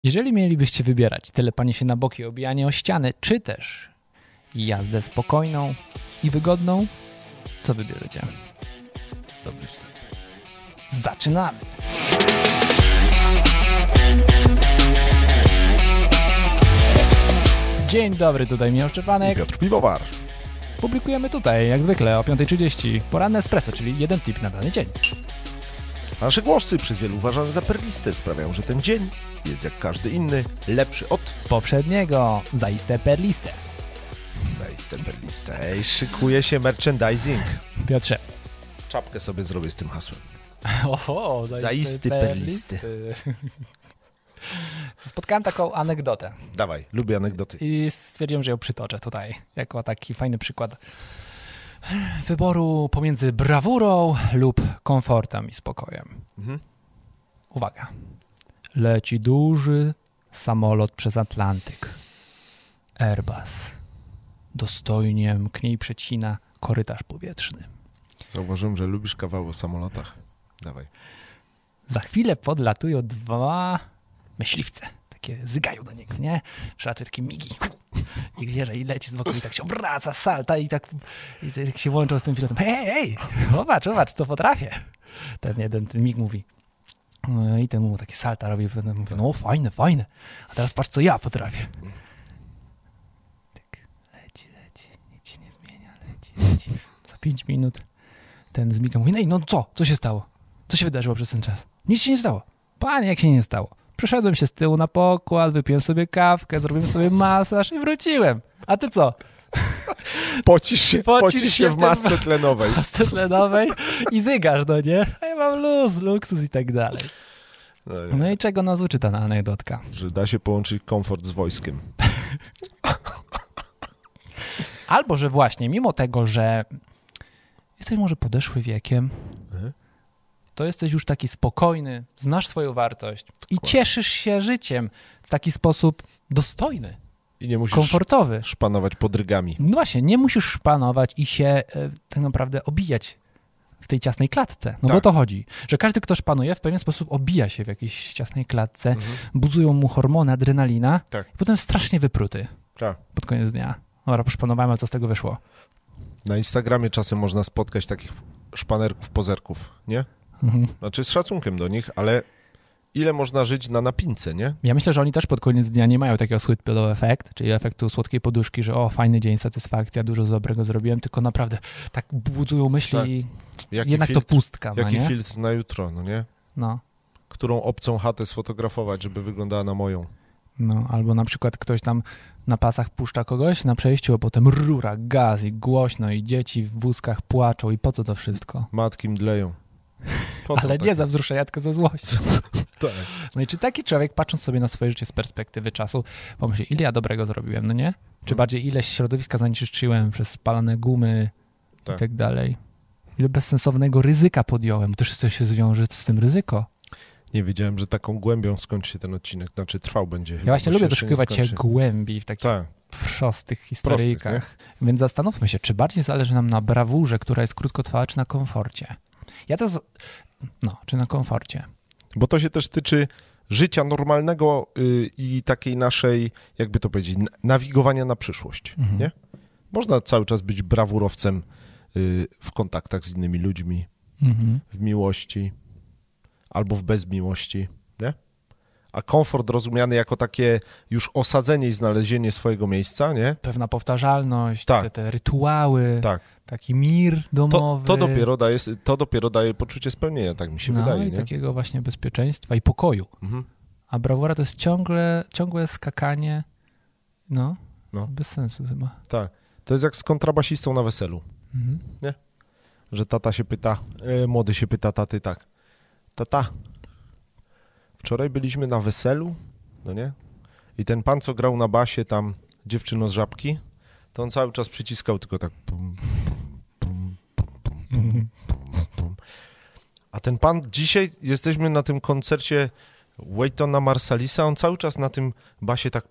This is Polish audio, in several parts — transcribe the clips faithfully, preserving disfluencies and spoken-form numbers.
Jeżeli mielibyście wybierać telepanie się na boki, obijanie o ściany, czy też jazdę spokojną i wygodną, co wybierzecie? Dobry wstęp. Zaczynamy! Dzień dobry, tutaj Michał Szczepanek. I Piotr Piwowar. Publikujemy tutaj, jak zwykle, o piąta trzydzieści. Poranne espresso, czyli jeden tip na dany dzień. Nasze głosy, przez wielu uważane za perliste, sprawiają, że ten dzień jest jak każdy inny, lepszy od Poprzedniego, zaiste perliste. zaiste perliste. Ej, szykuje się merchandising. Piotrze. Czapkę sobie zrobię z tym hasłem. Oho, zaiste, Zaisty perlisty. perlisty. Spotkałem taką anegdotę. Dawaj, lubię anegdoty. I stwierdziłem, że ją przytoczę tutaj, jako taki fajny przykład wyboru pomiędzy brawurą lub komfortem i spokojem. Mhm. Uwaga. Leci duży samolot przez Atlantyk. Airbus. Dostojnie mknie i przecina korytarz powietrzny. Zauważyłem, że lubisz kawał o samolotach. Dawaj. Za chwilę podlatują dwa myśliwce. Takie zygają do niego, nie? Przelatuje takie migi. I wierzę, i leci z boku i tak się obraca, salta i tak, i tak się łączą z tym pilotem. Hej, hej, hej, zobacz, zobacz, co potrafię. Ten jeden, ten mig mówi. No i ten mu takie salta robi. Mówi, no fajne, fajne. A teraz patrz, co ja potrafię. Tak, leci, leci, nic się nie zmienia, leci, leci. Za pięć minut ten z miga mówi, no i no co, co się stało? Co się wydarzyło przez ten czas? Nic się nie stało. Panie, jak się nie stało? Przeszedłem się z tyłu na pokład, wypiłem sobie kawkę, zrobiłem sobie masaż i wróciłem. A ty co? Pocisz się, Pocisz pocisz się się w w masce tym- tlenowej. Masce tlenowej i zygasz, no nie? A ja mam luz, luksus i tak dalej. No, nie. No i czego nas uczy ta anegdotka? Że da się połączyć komfort z wojskiem. Albo, że właśnie, mimo tego, że jesteś może podeszły wiekiem, Mhm. to jesteś już taki spokojny, znasz swoją wartość i Dokładnie. cieszysz się życiem w taki sposób dostojny, I nie musisz komfortowy. szpanować podrygami. No właśnie, nie musisz szpanować i się e, tak naprawdę obijać w tej ciasnej klatce. No bo o Tak. to chodzi, że każdy, kto szpanuje, w pewien sposób obija się w jakiejś ciasnej klatce, Mhm. buzują mu hormony, adrenalina Tak. i potem strasznie wypruty Tak. pod koniec dnia. Dobra, poszpanowałem, ale co z tego wyszło? Na Instagramie czasem można spotkać takich szpanerków, pozerków, nie? Mhm. Znaczy z szacunkiem do nich, ale ile można żyć na napince, nie? Ja myślę, że oni też pod koniec dnia nie mają takiego sweet pillow effect, czyli efektu słodkiej poduszki, że o, fajny dzień, satysfakcja, dużo dobrego zrobiłem, tylko naprawdę tak budzują myśli Tak. i Jaki jednak filtr, to pustka, no Jaki nie? filtr na jutro, no nie? No. Którą obcą chatę sfotografować, żeby wyglądała na moją. No, albo na przykład ktoś tam na pasach puszcza kogoś na przejściu, a potem rura, gaz i głośno i dzieci w wózkach płaczą i po co to wszystko? Matki mdleją. Po co Ale tak? nie za wzruszenia, tylko za złość. Tak. No i czy taki człowiek, patrząc sobie na swoje życie z perspektywy czasu, pomyśli, ile ja dobrego zrobiłem, no nie? Czy bardziej ile środowiska zanieczyszczyłem przez spalane gumy Tak. i tak dalej? Ile bezsensownego ryzyka podjąłem? Też coś się zwiąże z tym ryzyko. Nie wiedziałem, że taką głębią skończy się ten odcinek. Znaczy trwał będzie. Ja właśnie lubię doszukiwać się skończy. głębi w takich Tak. prostych historyjkach. Prostych, Więc zastanówmy się, czy bardziej zależy nam na brawurze, która jest krótkotrwała, czy na komforcie. Ja to... Z... No, czy na komforcie. Bo to się też tyczy życia normalnego y, i takiej naszej, jakby to powiedzieć, na- nawigowania na przyszłość, Mhm. nie? Można cały czas być brawurowcem y, w kontaktach z innymi ludźmi, Mhm. w miłości albo w bezmiłości, nie? A komfort rozumiany jako takie już osadzenie i znalezienie swojego miejsca, nie? Pewna powtarzalność, Tak. te, te rytuały, Tak. taki mir To, domowy. to, dopiero daje, to dopiero daje poczucie spełnienia, tak mi się no, wydaje, i nie? takiego właśnie bezpieczeństwa i pokoju. Mhm. A brawura to jest ciągle, ciągłe skakanie, no, No. bez sensu chyba. Tak. To jest jak z kontrabasistą na weselu. Mhm. Że tata się pyta, e, młody się pyta taty tak, tata, wczoraj byliśmy na weselu, no nie? I ten pan, co grał na basie tam dziewczyno z Żabki, to on cały czas przyciskał tylko tak pum, pum, pum, pum, pum, Mhm. pum, pum. A ten pan, dzisiaj jesteśmy na tym koncercie Waytona Marsalisa, on cały czas na tym basie tak...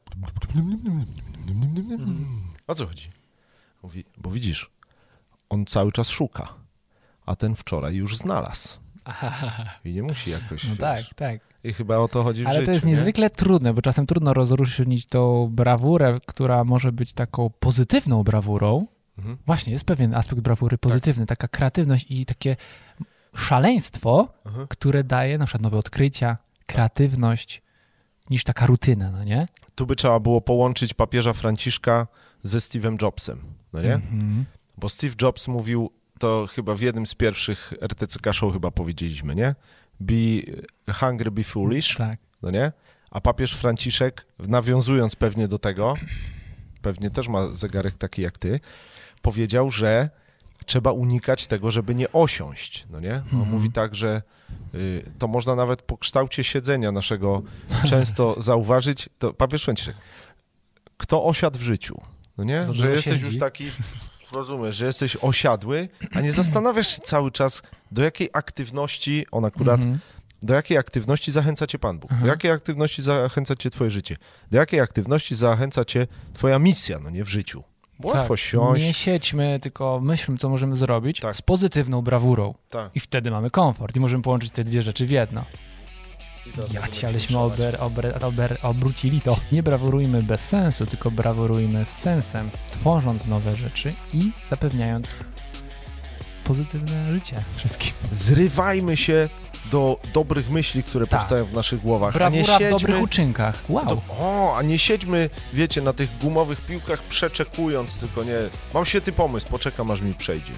O co chodzi? Mówi, bo widzisz, on cały czas szuka, a ten wczoraj już znalazł. Aha, I nie musi jakoś, no wiesz, tak, tak. I chyba o to chodzi w Ale życiu, to jest nie? niezwykle trudne, bo czasem trudno rozróżnić tą brawurę, która może być taką pozytywną brawurą. Mhm. Właśnie, jest pewien aspekt brawury pozytywny, taka kreatywność i takie szaleństwo, Aha. które daje na przykład nowe odkrycia, kreatywność, niż taka rutyna, no nie? Tu by trzeba było połączyć papieża Franciszka ze Steve'em Jobsem, no nie? Mhm. Bo Steve Jobs mówił, to chyba w jednym z pierwszych R T C K show chyba powiedzieliśmy, nie? Be hungry, be foolish, Tak. no nie? A papież Franciszek, nawiązując pewnie do tego, pewnie też ma zegarek taki jak ty, powiedział, że trzeba unikać tego, żeby nie osiąść, no nie? On Mhm. mówi tak, że y, to można nawet po kształcie siedzenia naszego często zauważyć, to papież Franciszek, kto osiadł w życiu, no nie? Za Że dużo jesteś siedzi. już taki, rozumiesz, że jesteś osiadły, a nie zastanawiasz się cały czas, do jakiej aktywności, on akurat, Mhm. do jakiej aktywności zachęca cię Pan Bóg, Aha. do jakiej aktywności zachęca cię twoje życie, do jakiej aktywności zachęca cię twoja misja, no nie, w życiu. Łatwo Tak, siąść. nie siedźmy, tylko myślmy, co możemy zrobić Tak. z pozytywną brawurą. Tak. I wtedy mamy komfort i możemy połączyć te dwie rzeczy w jedno. I teraz Ja możemy ci, aleśmy funkcjonować. ober, ober, ober, obrócili to. Nie brawurujmy bez sensu, tylko brawurujmy z sensem, tworząc nowe rzeczy i zapewniając pozytywne życie wszystkim. Zrywajmy się do dobrych myśli, które Tak. powstają w naszych głowach, a Brawura nie w siedźmy... dobrych uczynkach. Wow. To, o, a nie siedźmy, wiecie, na tych gumowych piłkach przeczekując, tylko nie... Mam świetny pomysł, poczekam, aż mi przejdzie.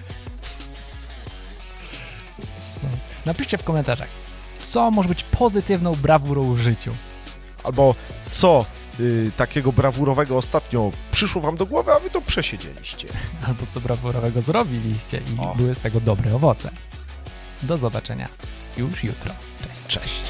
Napiszcie w komentarzach, co może być pozytywną brawurą w życiu. Albo co y, takiego brawurowego ostatnio przyszło wam do głowy, a wy to przesiedzieliście. Albo co brawurowego zrobiliście i O. były z tego dobre owoce. Do zobaczenia już jutro. Cześć. Cześć.